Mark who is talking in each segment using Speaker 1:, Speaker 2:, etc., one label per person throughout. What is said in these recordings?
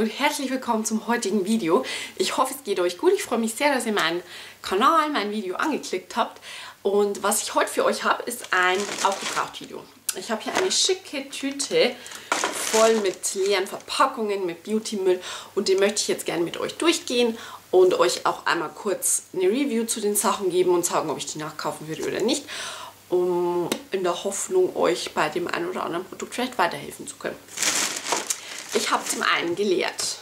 Speaker 1: und herzlich willkommen zum heutigen Video. Ich hoffe, es geht euch gut. Ich freue mich sehr, dass ihr meinen Kanal, mein Video angeklickt habt. Und was ich heute für euch habe, ist ein Aufgebraucht-Video. Ich habe hier eine schicke Tüte voll mit leeren Verpackungen, mit Beauty-Müll und den möchte ich jetzt gerne mit euch durchgehen und euch auch einmal kurz eine Review zu den Sachen geben und sagen, ob ich die nachkaufen würde oder nicht, um in der Hoffnung, euch bei dem einen oder anderen Produkt vielleicht weiterhelfen zu können. Ich habe zum einen geleert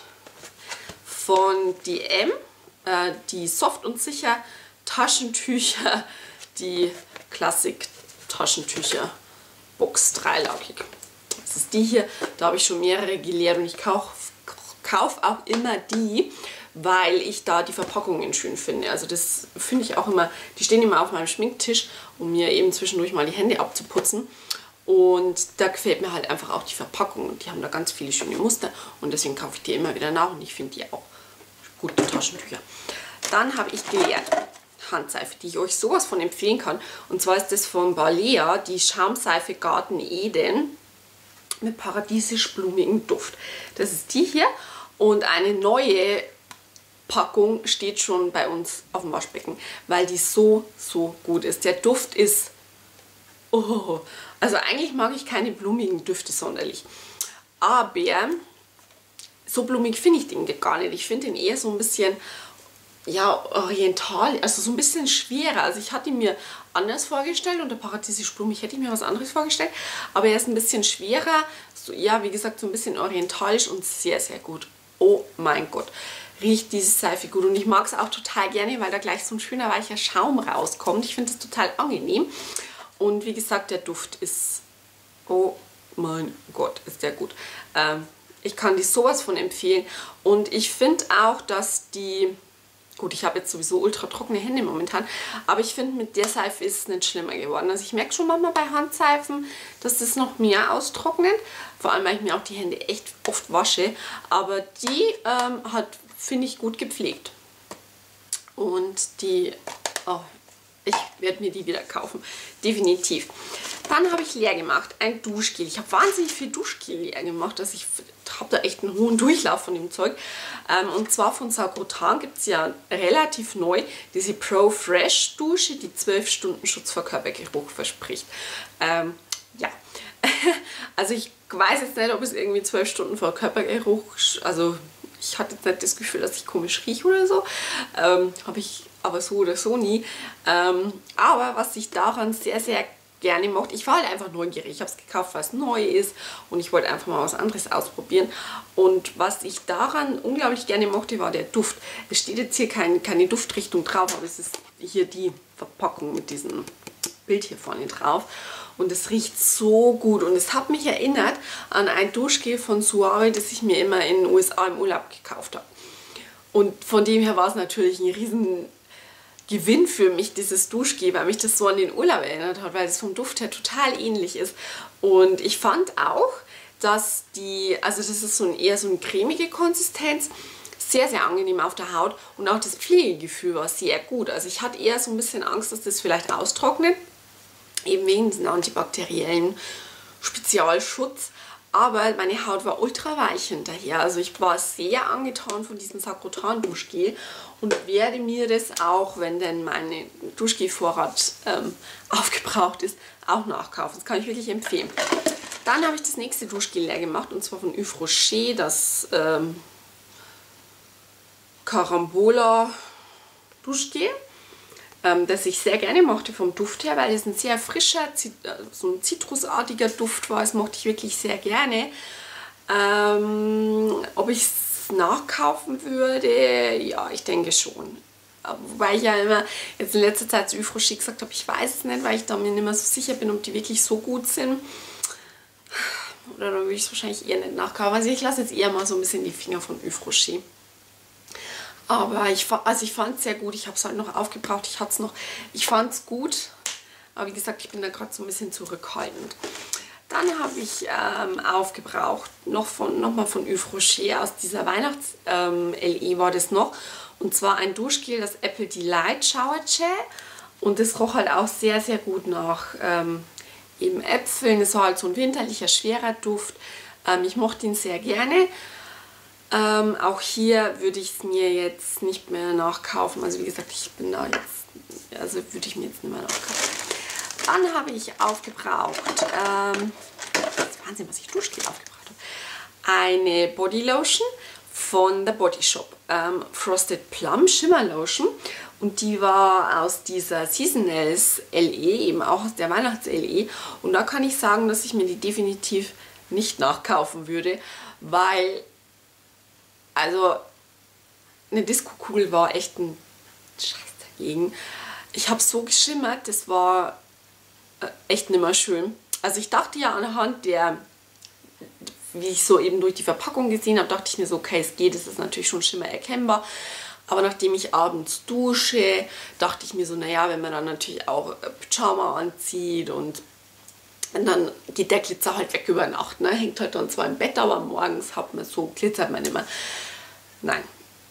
Speaker 1: von DM die Soft und Sicher Taschentücher, die Klassik-Taschentücher Box dreilagig. Das ist die hier, da habe ich schon mehrere geleert und ich kaufe auch immer die, weil ich da die Verpackungen schön finde. Also das finde ich auch immer, die stehen immer auf meinem Schminktisch, um mir eben zwischendurch mal die Hände abzuputzen. Und da gefällt mir halt einfach auch die Verpackung und die haben da ganz viele schöne Muster und deswegen kaufe ich die immer wieder nach und ich finde die auch gute Taschentücher. Dann habe ich geleert Handseife, die ich euch sowas von empfehlen kann, und zwar ist das von Balea die Schaumseife Garten Eden mit paradiesisch blumigem Duft. Das ist die hier und eine neue Packung steht schon bei uns auf dem Waschbecken, weil die so gut ist. Der Duft ist, oh, also eigentlich mag ich keine blumigen Düfte sonderlich, aber so blumig finde ich den gar nicht. Ich finde den eher so ein bisschen, ja, oriental, also so ein bisschen schwerer. Also ich hatte ihn mir anders vorgestellt, unter paradiesisch blumig hätte ich mir was anderes vorgestellt, aber er ist ein bisschen schwerer, so, ja, wie gesagt, so ein bisschen orientalisch und sehr gut. Oh mein Gott, riecht diese Seife gut und ich mag es auch total gerne, weil da gleich so ein schöner weicher Schaum rauskommt. Ich finde es total angenehm. Und wie gesagt, der Duft ist, oh mein Gott, ist der gut. Ich kann die sowas von empfehlen. Und ich finde auch, dass die, gut, ich habe jetzt sowieso ultra trockene Hände momentan, aber ich finde, mit der Seife ist es nicht schlimmer geworden. Also ich merke schon manchmal bei Handseifen, dass das noch mehr austrocknet. Vor allem, weil ich mir auch die Hände echt oft wasche. Aber die hat, finde ich, gut gepflegt. Und die, oh, ich werde mir die wieder kaufen. Definitiv. Dann habe ich leer gemacht ein Duschgel. Ich habe wahnsinnig viel Duschgel leer gemacht. Also ich habe da echt einen hohen Durchlauf von dem Zeug. Und zwar von Sagrotan gibt es ja relativ neu diese Pro Fresh Dusche, die 12 Stunden Schutz vor Körpergeruch verspricht. Ja, also ich weiß jetzt nicht, ob es irgendwie 12 Stunden vor Körpergeruch, also ich hatte jetzt nicht das Gefühl, dass ich komisch rieche oder so. Habe ich aber so oder so nie. Aber was ich daran sehr gerne mochte, ich war halt einfach neugierig. Ich habe es gekauft, weil es neu ist und ich wollte einfach mal was anderes ausprobieren. Und was ich daran unglaublich gerne mochte, war der Duft. Es steht jetzt hier keine Duftrichtung drauf, aber es ist hier die Verpackung mit diesem Bild hier vorne drauf. Und es riecht so gut und es hat mich erinnert an ein Duschgel von Suave, das ich mir immer in den USA im Urlaub gekauft habe. Und von dem her war es natürlich ein riesen Gewinn für mich, dieses Duschgel, weil mich das so an den Urlaub erinnert hat, weil es vom Duft her total ähnlich ist. Und ich fand auch, dass die, also das ist so eher so eine cremige Konsistenz, sehr angenehm auf der Haut und auch das Pflegegefühl war sehr gut. Also ich hatte eher so ein bisschen Angst, dass das vielleicht austrocknet, eben wegen diesem antibakteriellen Spezialschutz. Aber meine Haut war ultra weich hinterher. Also ich war sehr angetan von diesem Sagrotan Duschgel und werde mir das auch, wenn denn mein Duschgelvorrat aufgebraucht ist, auch nachkaufen. Das kann ich wirklich empfehlen. Dann habe ich das nächste Duschgel leer gemacht und zwar von Yves Rocher, das Carambola Duschgel. Das ich sehr gerne mochte vom Duft her, weil es ein sehr frischer, so ein zitrusartiger Duft war. Das mochte ich wirklich sehr gerne. Ob ich es nachkaufen würde? Ja, ich denke schon. Wobei ich ja immer jetzt in letzter Zeit zu Yves Rocher gesagt habe, ich weiß es nicht, weil ich da mir nicht mehr so sicher bin, ob die wirklich so gut sind. Oder dann würde ich es wahrscheinlich eher nicht nachkaufen. Also ich lasse jetzt eher mal so ein bisschen die Finger von Yves Rocher. Aber ich fand es sehr gut. Ich habe es halt noch aufgebraucht. Ich fand es gut. Aber wie gesagt, ich bin da gerade so ein bisschen zurückhaltend. Dann habe ich aufgebraucht, nochmal von Yves Rocher, aus dieser Weihnachts-LE war das noch. Und zwar ein Duschgel, das Apple Delight Shower Gel. Und das roch halt auch sehr gut nach eben Äpfeln. Es war halt so ein winterlicher, schwerer Duft. Ich mochte ihn sehr gerne. Auch hier würde ich es mir jetzt nicht mehr nachkaufen. Also wie gesagt, ich bin da jetzt, also würde ich mir jetzt nicht mehr nachkaufen. Dann habe ich aufgebraucht, das ist Wahnsinn, was ich Duschgel aufgebraucht habe. Eine Bodylotion von The Body Shop, Frosted Plum Shimmer Lotion. Und die war aus dieser Seasonals LE, eben auch aus der Weihnachts-LE. Und da kann ich sagen, dass ich mir die definitiv nicht nachkaufen würde, weil, also, eine Disco-Kugel war echt ein Scheiß dagegen. Ich habe so geschimmert, das war echt nicht mehr schön. Also ich dachte ja anhand der, wie ich so eben durch die Verpackung gesehen habe, dachte ich mir so, okay, es geht, es ist natürlich schon Schimmer erkennbar. Aber nachdem ich abends dusche, dachte ich mir so, naja, wenn man dann natürlich auch Pyjama anzieht und dann geht der Glitzer halt weg über Nacht. Ne? Hängt halt dann zwar im Bett, aber morgens hat man so, glitzert man immer. Nein.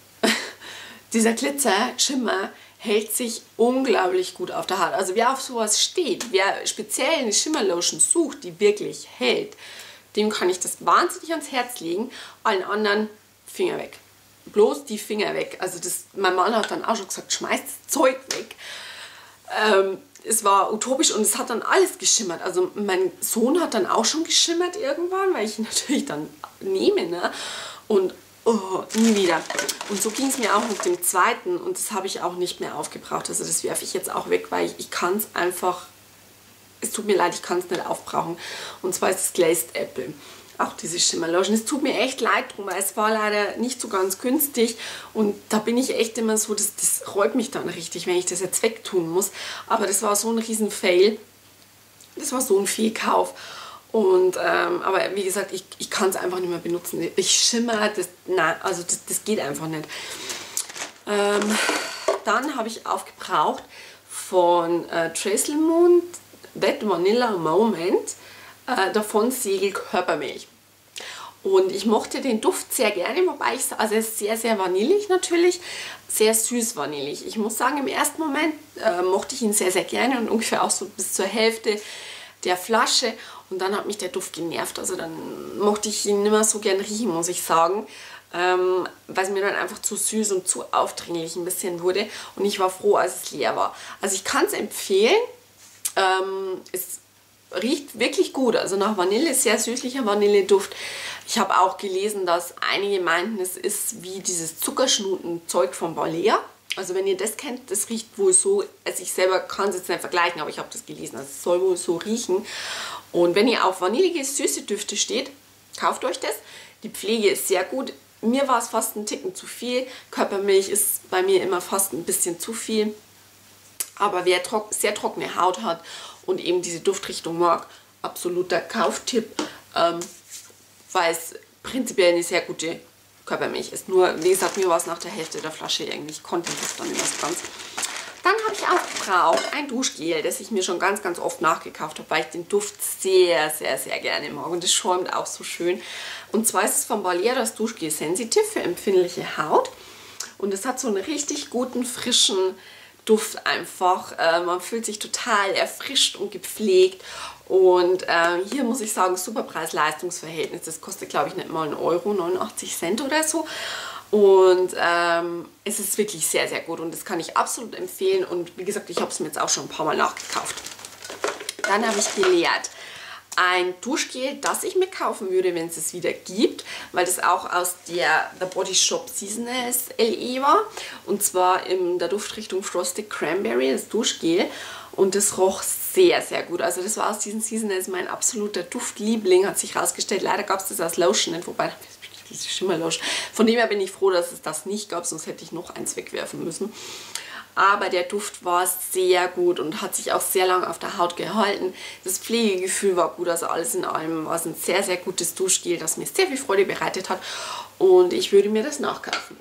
Speaker 1: Dieser Glitzer, Schimmer, hält sich unglaublich gut auf der Haut. Also wer auf sowas steht, wer speziell eine Shimmer-Lotion sucht, die wirklich hält, dem kann ich das wahnsinnig ans Herz legen. Allen anderen Finger weg. Bloß die Finger weg. Also das, mein Mann hat dann auch schon gesagt, schmeiß das Zeug weg. Es war utopisch und es hat dann alles geschimmert. Also mein Sohn hat dann auch schon geschimmert irgendwann, weil ich ihn natürlich dann nehme. Ne? Und oh, nie wieder. Und so ging es mir auch mit dem zweiten und das habe ich auch nicht mehr aufgebraucht. Also das werfe ich jetzt auch weg, weil ich kann es einfach, es tut mir leid, ich kann es nicht aufbrauchen. Und zwar ist es Glazed Apple. Auch diese Shimmer-Lotion. Es tut mir echt leid drum, weil es war leider nicht so ganz günstig und da bin ich echt immer so, das reut mich dann richtig, wenn ich das jetzt wegtun muss. Aber das war so ein riesen Fail. Das war so ein Fehlkauf. Und, aber wie gesagt, ich kann es einfach nicht mehr benutzen. Ich schimmer, nein, also das geht einfach nicht. Dann habe ich aufgebraucht von Trace Moon That Vanilla Moment davon Segel Körpermilch. Und ich mochte den Duft sehr gerne, wobei ich, also er ist sehr, sehr vanillig natürlich, sehr süß vanillig. Ich muss sagen, im ersten Moment mochte ich ihn sehr, sehr gerne und ungefähr auch so bis zur Hälfte der Flasche. Und dann hat mich der Duft genervt. Also dann mochte ich ihn nicht mehr so gern riechen, muss ich sagen. Weil es mir dann einfach zu süß und zu aufdringlich ein bisschen wurde. Und ich war froh, als es leer war. Also ich kann es empfehlen. Es riecht wirklich gut. Also nach Vanille, sehr süßlicher Vanilleduft. Ich habe auch gelesen, dass einige meinten, es ist wie dieses Zuckerschnuten-Zeug von Balea. Also wenn ihr das kennt, das riecht wohl so, also ich selber kann es jetzt nicht vergleichen, aber ich habe das gelesen, also es soll wohl so riechen. Und wenn ihr auf vanillige, süße Düfte steht, kauft euch das. Die Pflege ist sehr gut. Mir war es fast ein Ticken zu viel. Körpermilch ist bei mir immer fast ein bisschen zu viel. Aber wer sehr trockene Haut hat und eben diese Duftrichtung mag, absoluter Kauftipp, weil es prinzipiell eine sehr gute Körpermilch ist. Nur, wie gesagt, mir war es nach der Hälfte der Flasche irgendwie, ich konnte das dann nicht mehr so ganz. Dann habe ich aufgebraucht ein Duschgel, das ich mir schon ganz, ganz oft nachgekauft habe, weil ich den Duft sehr, sehr, sehr gerne mag. Und das schäumt auch so schön. Und zwar ist es von Balea das Duschgel Sensitive für empfindliche Haut. Und es hat so einen richtig guten, frischen Duft einfach. Man fühlt sich total erfrischt und gepflegt. Und hier muss ich sagen, super Preis-Leistungs-Verhältnis. Das kostet, glaube ich, nicht mal 1 Euro, 89 Cent oder so. Und es ist wirklich sehr, sehr gut und das kann ich absolut empfehlen. Und wie gesagt, ich habe es mir jetzt auch schon ein paar Mal nachgekauft. Dann habe ich gelehrt ein Duschgel, das ich mir kaufen würde, wenn es es wieder gibt, weil das auch aus der The Body Shop Seasonals LE war. Und zwar in der Duftrichtung Frosted Cranberry, das Duschgel. Und das roch sehr, sehr gut. Also das war aus diesen Seasonals mein absoluter Duftliebling, hat sich herausgestellt. Leider gab es das als Lotion nicht, wobei diese Schimmerlotion. Von dem her bin ich froh, dass es das nicht gab, sonst hätte ich noch eins wegwerfen müssen. Aber der Duft war sehr gut und hat sich auch sehr lange auf der Haut gehalten. Das Pflegegefühl war gut, also alles in allem war es ein sehr, sehr gutes Duschgel, das mir sehr viel Freude bereitet hat und ich würde mir das nachkaufen.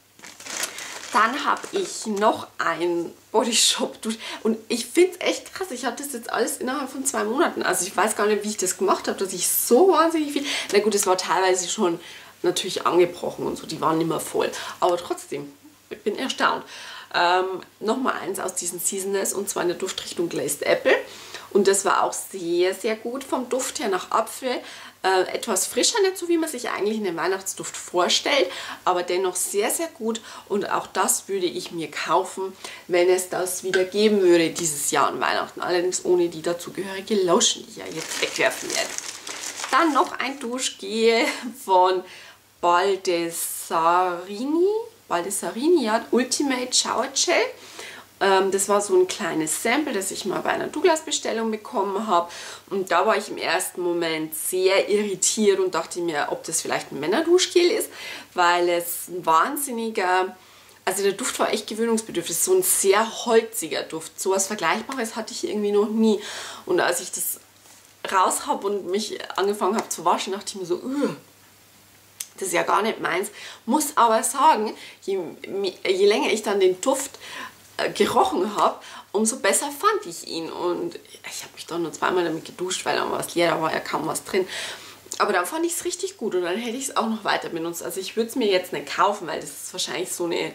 Speaker 1: Dann habe ich noch ein Body Shop Dusch und ich finde es echt krass, ich habe das jetzt alles innerhalb von 2 Monaten, also ich weiß gar nicht, wie ich das gemacht habe, dass ich so wahnsinnig viel, na gut, es war teilweise schon natürlich angebrochen und so, die waren nicht mehr voll, aber trotzdem, ich bin erstaunt. Nochmal eins aus diesen Seasonals und zwar in der Duftrichtung Glazed Apple Und das war auch sehr, sehr gut vom Duft her nach Apfel. Etwas frischer, nicht so wie man sich eigentlich einen Weihnachtsduft vorstellt, aber dennoch sehr, sehr gut. Und auch das würde ich mir kaufen, wenn es das wieder geben würde dieses Jahr an Weihnachten. Allerdings ohne die dazugehörige Lotion, die ich ja jetzt wegwerfen werde. Dann noch ein Duschgel von Baldessarini, ja, Ultimate Shower Gel. Das war so ein kleines Sample, das ich mal bei einer Douglas-Bestellung bekommen habe. Und da war ich im ersten Moment sehr irritiert und dachte mir, ob das vielleicht ein Männerduschgel ist, weil es ein wahnsinniger, also der Duft war echt gewöhnungsbedürftig. So ein sehr holziger Duft. So was Vergleichbares hatte ich irgendwie noch nie. Und als ich das raus habe und mich angefangen habe zu waschen, dachte ich mir so, das ist ja gar nicht meins. Muss aber sagen, je länger ich dann den Duft gerochen habe, umso besser fand ich ihn. Und ich habe mich dann nur zweimal damit geduscht, weil dann war es leer, da war ja kaum was drin. Aber dann fand ich es richtig gut und dann hätte ich es auch noch weiter benutzt. Also ich würde es mir jetzt nicht kaufen, weil das ist wahrscheinlich so eine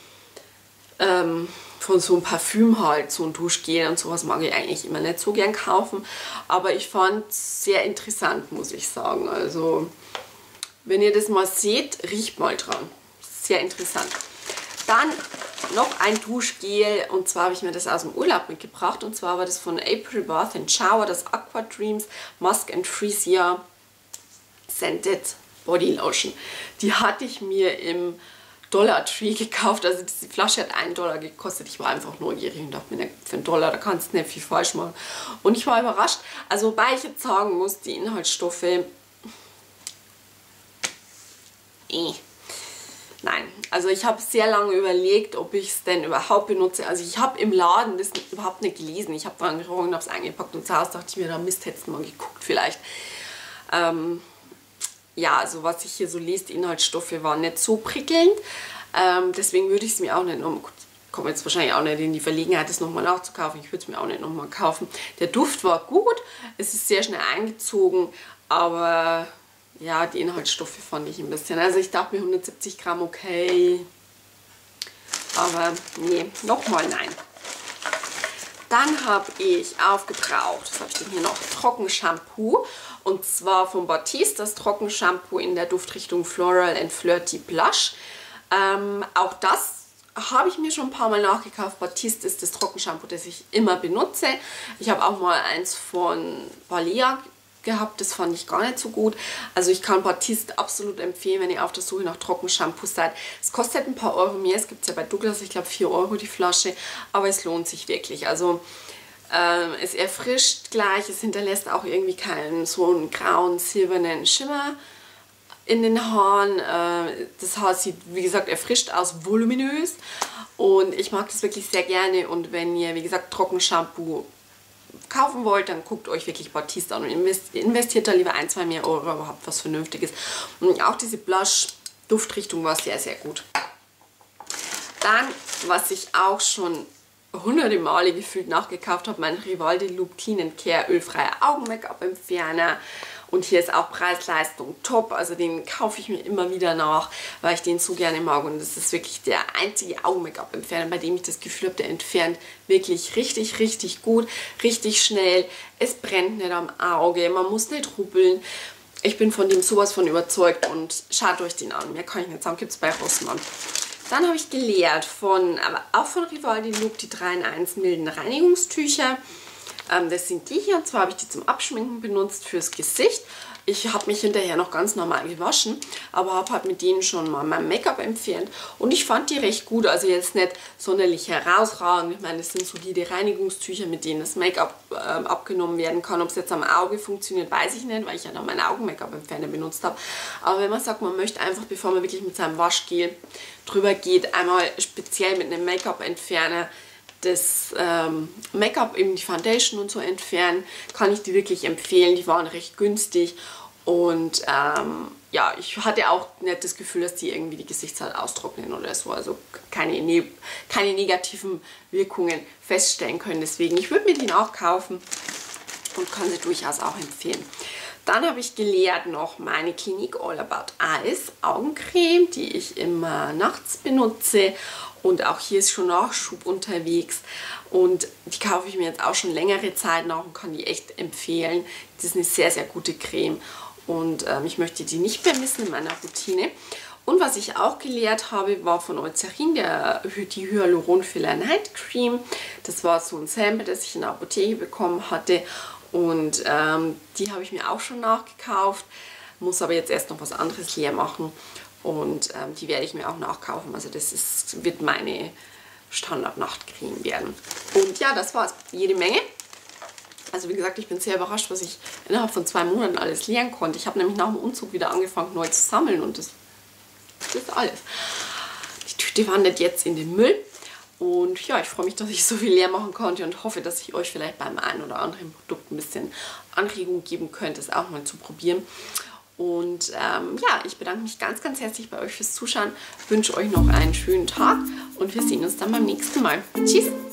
Speaker 1: von so einem Parfüm halt, so ein Duschgel und sowas mag ich eigentlich immer nicht so gern kaufen. Aber ich fand es sehr interessant, muss ich sagen. Also wenn ihr das mal seht, riecht mal dran. Sehr interessant. Dann noch ein Duschgel und zwar habe ich mir das aus dem Urlaub mitgebracht und zwar war das von April Bath & Shower, das Aqua Dreams Musk and Freesia Scented Body Lotion. Die hatte ich mir im Dollar Tree gekauft, also die Flasche hat $1 gekostet. Ich war einfach neugierig und dachte mir, für $1, da kannst du nicht viel falsch machen. Und ich war überrascht, also wobei ich jetzt sagen muss, die Inhaltsstoffe, nein, also ich habe sehr lange überlegt, ob ich es denn überhaupt benutze. Also ich habe im Laden das überhaupt nicht gelesen. Ich habe dran gerochen und habe es eingepackt und zu Hause dachte ich mir, da Mist, hättest du mal geguckt vielleicht. Ja, also was ich hier so lese, die Inhaltsstoffe waren nicht so prickelnd. Deswegen würde ich es mir auch nicht nochmal, ich komme jetzt wahrscheinlich auch nicht in die Verlegenheit, das nochmal nachzukaufen. Ich würde es mir auch nicht nochmal kaufen. Der Duft war gut, es ist sehr schnell eingezogen, aber ja, die Inhaltsstoffe fand ich ein bisschen. Also ich dachte mir 170 Gramm okay, aber nee, nochmal nein. Dann habe ich aufgebraucht, was habe ich denn hier noch? Trockenshampoo und zwar von Batiste, das Trockenshampoo in der Duftrichtung Floral and Flirty Blush. Auch das habe ich mir schon ein paar Mal nachgekauft. Batiste ist das Trockenshampoo, das ich immer benutze. Ich habe auch mal eins von Balea gehabt, das fand ich gar nicht so gut. Also ich kann Batiste absolut empfehlen, wenn ihr auf der Suche nach Trockenshampoo seid. Es kostet ein paar Euro mehr, es gibt es ja bei Douglas, ich glaube 4 Euro die Flasche, aber es lohnt sich wirklich. Also es erfrischt gleich, es hinterlässt auch irgendwie keinen so einen grauen, silbernen Schimmer in den Haaren. Das Haar sieht, wie gesagt, erfrischt aus, voluminös und ich mag das wirklich sehr gerne. Und wenn ihr, wie gesagt, Trockenshampoo kaufen wollt, dann guckt euch wirklich Batiste an und investiert da lieber 1-2 mehr Euro, aber habt was Vernünftiges. Und auch diese Blush-Duftrichtung war sehr, sehr gut. Dann, was ich auch schon hunderte Male gefühlt nachgekauft habe, mein Rivaldi Loop Clean & Care ölfreier Augen-Make-up-Entferner. Und hier ist auch Preis-Leistung top, also den kaufe ich mir immer wieder nach, weil ich den so gerne mag. Und das ist wirklich der einzige Augen-Make-up-Entferner, bei dem ich das Gefühl habe, der entfernt wirklich richtig, richtig gut, richtig schnell. Es brennt nicht am Auge, man muss nicht rubbeln. Ich bin von dem sowas von überzeugt und schaut euch den an. Mehr kann ich nicht sagen, gibt es bei Rossmann. Dann habe ich geleert auch von Rivaldi Loop die 3-in-1 milden Reinigungstücher. Das sind die hier, und zwar habe ich die zum Abschminken benutzt fürs Gesicht. Ich habe mich hinterher noch ganz normal gewaschen, aber habe halt mit denen schon mal mein Make-up entfernt und ich fand die recht gut, also jetzt nicht sonderlich herausragend. Ich meine, das sind solide Reinigungstücher, mit denen das Make-up abgenommen werden kann. Ob es jetzt am Auge funktioniert, weiß ich nicht, weil ich ja dann meinen Augen-Make-up-Entferner benutzt habe. Aber wenn man sagt, man möchte einfach, bevor man wirklich mit seinem Waschgel drüber geht, einmal speziell mit einem Make-up-Entferner das Make-up, eben die Foundation und so entfernen, kann ich die wirklich empfehlen. Die waren recht günstig und ja, ich hatte auch nicht das Gefühl, dass die irgendwie die Gesichtshaut austrocknen oder so, also keine negativen Wirkungen feststellen können. Deswegen, ich würde mir die auch kaufen und kann sie durchaus auch empfehlen. Dann habe ich geleert noch meine Clinique All About Eyes Augencreme, die ich immer nachts benutze. Und auch hier ist schon Nachschub unterwegs. Und die kaufe ich mir jetzt auch schon längere Zeit nach und kann die echt empfehlen. Das ist eine sehr, sehr gute Creme. Und ich möchte die nicht mehr missen in meiner Routine. Und was ich auch geleert habe, war von Eucerin die Hyaluron Filler Night Cream. Das war so ein Sample, das ich in der Apotheke bekommen hatte. Und die habe ich mir auch schon nachgekauft. Muss aber jetzt erst noch was anderes leer machen. Und die werde ich mir auch nachkaufen. Also das wird meine Standard-Nachtcreme werden. Und ja, das war es. Jede Menge. Also wie gesagt, ich bin sehr überrascht, was ich innerhalb von 2 Monaten alles leeren konnte. Ich habe nämlich nach dem Umzug wieder angefangen, neu zu sammeln. Und das ist alles. Die Tüte wandert jetzt in den Müll. Und ja, ich freue mich, dass ich so viel leer machen konnte und hoffe, dass ich euch vielleicht beim einen oder anderen Produkt ein bisschen Anregung geben könnte, es auch mal zu probieren. Und ja, ich bedanke mich ganz, ganz herzlich bei euch fürs Zuschauen, wünsche euch noch einen schönen Tag und wir sehen uns dann beim nächsten Mal. Tschüss!